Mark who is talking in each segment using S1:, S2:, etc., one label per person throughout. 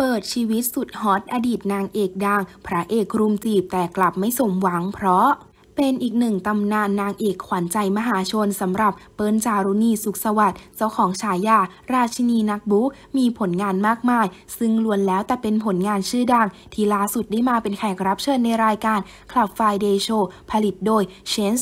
S1: เปิดชีวิตสุดฮอตอดีตนางเอกดังพระเอกรุมจีบแต่กลับไม่สมหวังเพราะเป็นอีกหนึ่งตำนานนางเอกขวัญใจมหาชนสำหรับเปิ้ลจารุณีสุขสวัสดิ์เจ้าของฉายาราชินีนักบู๊มีผลงานมากมายซึ่งล้วนแล้วแต่เป็นผลงานชื่อดังที่ล่าสุดได้มาเป็นแขกรับเชิญในรายการ Club Friday Show ผลิตโดย Change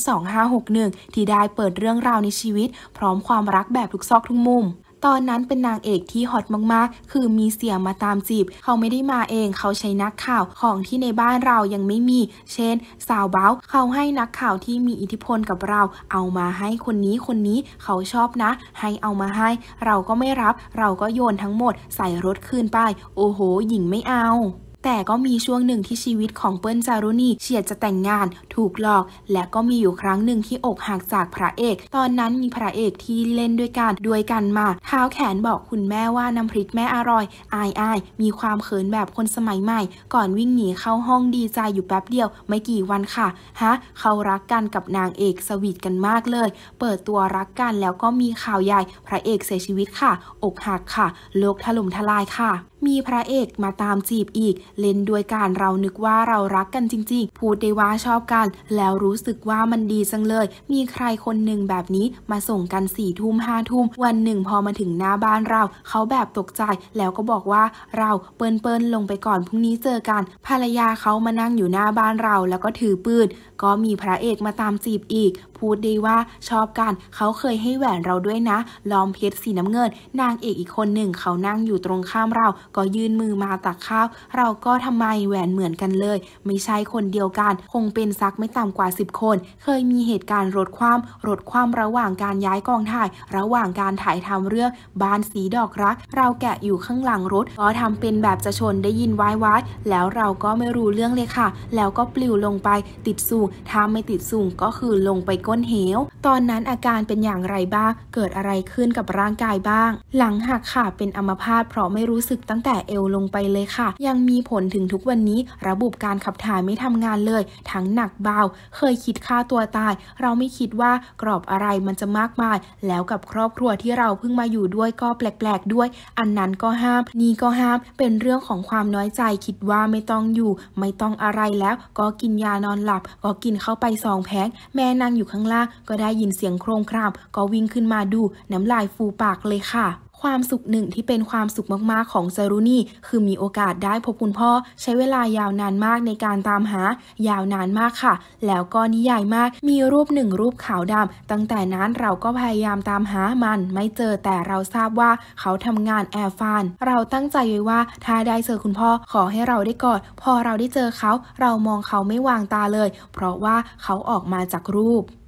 S1: 2561 ที่ได้เปิดเรื่องราวในชีวิตพร้อมความรักแบบทุกซอกทุกมุมตอนนั้นเป็นนางเอกที่ฮอตมากๆคือมีเสียมาตามจีบเขาไม่ได้มาเองเขาใช้นักข่าวของที่ในบ้านเรายังไม่มีเช่นสาวเบ้าเขาให้นักข่าวที่มีอิทธิพลกับเราเอามาให้คนนี้เขาชอบนะให้เอามาให้เราก็ไม่รับเราก็โยนทั้งหมดใส่รถคืนไปโอ้โหหญิงไม่เอาแต่ก็มีช่วงหนึ่งที่ชีวิตของเปิ้ลจารุณีเฉียดจะแต่งงานถูกหลอกและก็มีอยู่ครั้งหนึ่งที่อกหักจากพระเอกตอนนั้นมีพระเอกที่เล่นด้วยกันมาเท้าแขนบอกคุณแม่ว่าน้ำพริกแม่อร่อยอายมีความเขินแบบคนสมัยใหม่ก่อนวิ่งหนีเข้าห้องดีใจอยู่แป๊บเดียวไม่กี่วันค่ะเขารักกันกับนางเอกสวีทกันมากเลยเปิดตัวรักกันแล้วก็มีข่าวใหญ่พระเอกเสียชีวิตค่ะอกหักค่ะโลกถล่มทลายค่ะมีพระเอกมาตามจีบอีกเล่นด้วยกันเรานึกว่าเรารักกันจริงๆพูดได้ว่าชอบกันแล้วรู้สึกว่ามันดีจังเลยมีใครคนหนึ่งแบบนี้มาส่งกัน4 ทุ่ม5 ทุ่มวันหนึ่งพอมาถึงหน้าบ้านเราเขาแบบตกใจแล้วก็บอกว่าเราเปิ้ลลงไปก่อนพรุ่งนี้เจอกันภรรยาเขามานั่งอยู่หน้าบ้านเราแล้วก็ถือปืนก็มีพระเอกมาตามจีบอีกพูดได้ว่าชอบกันเขาเคยให้แหวนเราด้วยนะล้อมเพชรสีน้ำเงินนางเอกอีกคนหนึ่งเขานั่งอยู่ตรงข้ามเราก็ยื่นมือมาตักข้าวเราก็ทำไมแหวนเหมือนกันเลยไม่ใช่คนเดียวกันคงเป็นซักไม่ต่ำกว่า10 คนเคยมีเหตุการณ์รถคว่ำระหว่างการย้ายกองถ่ายระหว่างการถ่ายทำเรื่องบ้านสีดอกรักเราแกะอยู่ข้างหลังรถก็ทำเป็นแบบจะชนได้ยินว้ายแล้วเราก็ไม่รู้เรื่องเลยค่ะแล้วก็ปลิวลงไปติดสูงถ้าไม่ติดสูงก็คือลงไปก้นเหวตอนนั้นอาการเป็นอย่างไรบ้างเกิดอะไรขึ้นกับร่างกายบ้างหลังหักค่ะเป็นอัมพาตเพราะไม่รู้สึกตั้งแต่เอวลงไปเลยค่ะยังมีผลถึงทุกวันนี้ระบบการขับถ่ายไม่ทำงานเลยทั้งหนักเบาเคยคิดฆ่าตัวตายเราไม่คิดว่ากรอบอะไรมันจะมากมายแล้วกับครอบครัวที่เราเพิ่งมาอยู่ด้วยก็แปลกๆด้วยอันนั้นก็ห้ามนี่ก็ห้ามเป็นเรื่องของความน้อยใจคิดว่าไม่ต้องอยู่ไม่ต้องอะไรแล้วก็กินยานอนหลับก็กินเข้าไป2 แผงแม่นั่งอยู่ข้างล่างก็ได้ยินเสียงโครมครามก็วิ่งขึ้นมาดูน้ำลายฟูปากเลยค่ะความสุขหนึ่งที่เป็นความสุขมากๆของจารุณีคือมีโอกาสได้พบคุณพ่อใช้เวลายาวนานมากในการตามหายาวนานมากค่ะแล้วก็นิยายมากมีรูป1 รูปขาวดำตั้งแต่นั้นเราก็พยายามตามหามันไม่เจอแต่เราทราบว่าเขาทำงานแอร์ฟานเราตั้งใจไว้ว่าถ้าได้เจอคุณพ่อขอให้เราได้กอดพอเราได้เจอเขาเรามองเขาไม่วางตาเลยเพราะว่าเขาออกมาจากรูป